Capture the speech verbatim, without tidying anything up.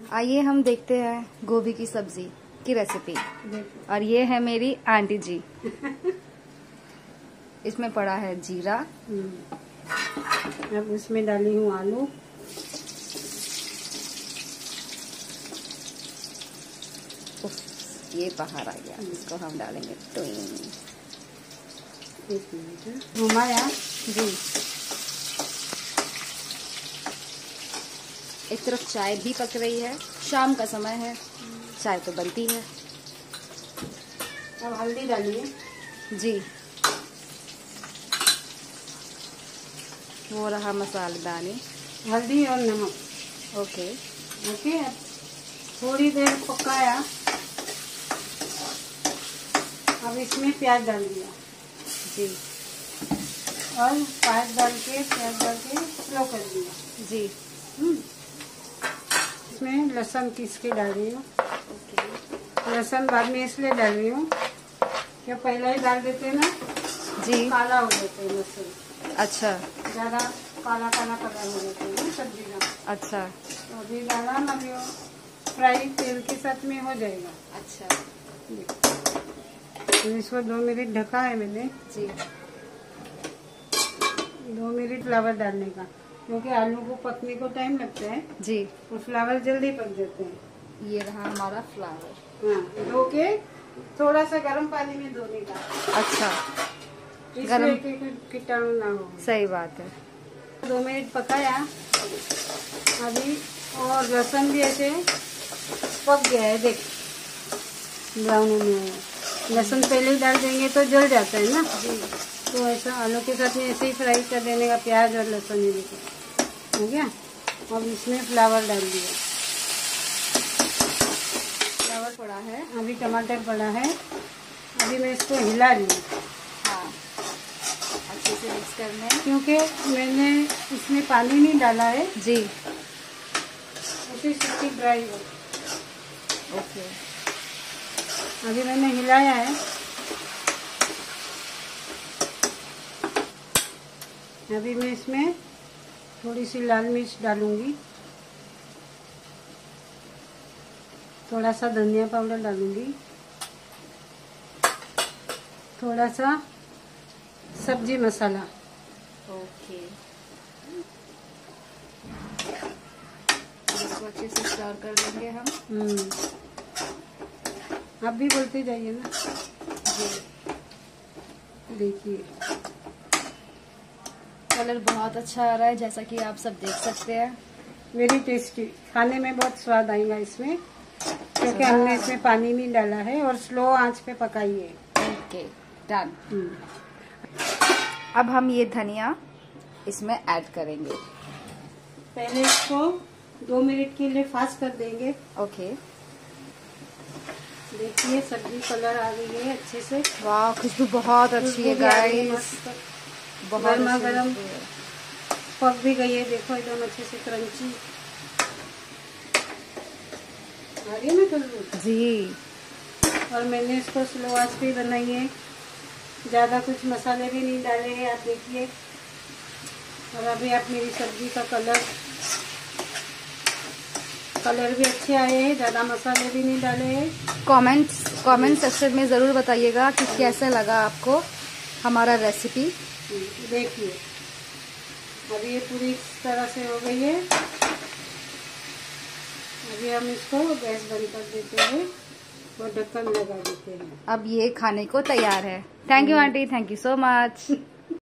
आइए हम देखते हैं गोभी की सब्जी की रेसिपी। और ये है मेरी आंटी जी। इसमें पड़ा है जीरा। अब इसमें डाली हूँ आलू। ये बाहर आ गया, इसको हम डालेंगे तो एक मिनट घुमाया जी। एक तरफ चाय भी पक रही है, शाम का समय है, चाय तो बनती है। अब हल्दी डालिए जी। हो रहा मसालेदानी, हल्दी और नमक। Okay okay. अब थोड़ी देर पकाया। अब इसमें प्याज डाल दिया जी। और प्याज डाल के प्याज डाल के स्लो कर दिया जी। इसमें लहसुन पीस के डाल रही हूँ। लहसुन बाद में इसलिए डाल रही हूँ कि पहले ही डाल देते ना जी, काला हो जाता है लहसुन। अच्छा, ज्यादा काला काला कलर हो जाता है ना सब्जी का। अच्छा, तो अभी डाला ना, अभी फ्राई तेल के साथ में हो जाएगा। अच्छा। तो इसको दो मिनट ढका है मैंने जी। दो मिनट फ्लावर डालने का, क्योंकि आलू को पकने को टाइम लगता है जी। और फ्लावर जल्दी पक जाते हैं। ये रहा हमारा फ्लावर। हाँ, धो के थोड़ा सा गर्म पानी में धोने का। अच्छा, इसलिए कि कीटाणु ना हो। सही बात है। दो मिनट पकाया अभी, और लहसुन भी ऐसे पक गया है, देख ब्राउन में। लहसुन पहले ही डाल देंगे तो जल जाता है ना जी। तो ऐसा आलू के साथ में ऐसे ही फ्राई कर देने का, प्याज और लहसुन ये देखो हो गया। अब इसमें फ्लावर डाल दिया। फ्लावर पड़ा है, अभी टमाटर पड़ा है। अभी मैं इसको हिला रही हूँ। हाँ, अच्छे से मिक्स करना है, क्योंकि मैंने इसमें पानी नहीं डाला है जी। उसी सब्जी ड्राई हो। ओके। अभी मैंने हिलाया है। अभी मैं इसमें थोड़ी सी लाल मिर्च डालूंगी, थोड़ा सा धनिया पाउडर डालूंगी, थोड़ा सा सब्जी मसाला। ओके। इसको अच्छे से स्टर कर देंगे हम। हम्म आप भी बोलते जाइए ना जी। देखिए कलर बहुत अच्छा आ रहा है, जैसा कि आप सब देख सकते हैं। वेरी टेस्टी, खाने में बहुत स्वाद आएगा इसमें, क्योंकि हमने इसमें पानी नहीं डाला है और स्लो आंच पे पकाइए। Okay, done. अब हम ये धनिया इसमें ऐड करेंगे। पहले इसको दो मिनट के लिए फास्ट कर देंगे। ओके। देखिए सब्जी कलर आ गई है अच्छे से। वाह, खुशबू बहुत अच्छी है गाइस, बहुत गर्मा गर्म पक भी गई है। देखो एकदम अच्छे से क्रंची आ रही है ना खुशबू जी। और मैंने इसको स्लो आंच पे बनाई है, ज्यादा कुछ मसाले भी नहीं डाले हैं, आप देखिए। और अभी आप मेरी सब्जी का कलर कलर भी अच्छे आए हैं, ज्यादा मसाले भी नहीं डाले हैं। कमेंट्स कमेंट सेक्शन में जरूर बताइएगा कि कैसा लगा आपको हमारा रेसिपी। देखिए अभी ये पूरी तरह से हो गई है। अभी हम इसको गैस बंद कर देते हैं और ढक्कन लगा देते हैं। अब ये खाने को तैयार है। Thank you aunty, thank you so much.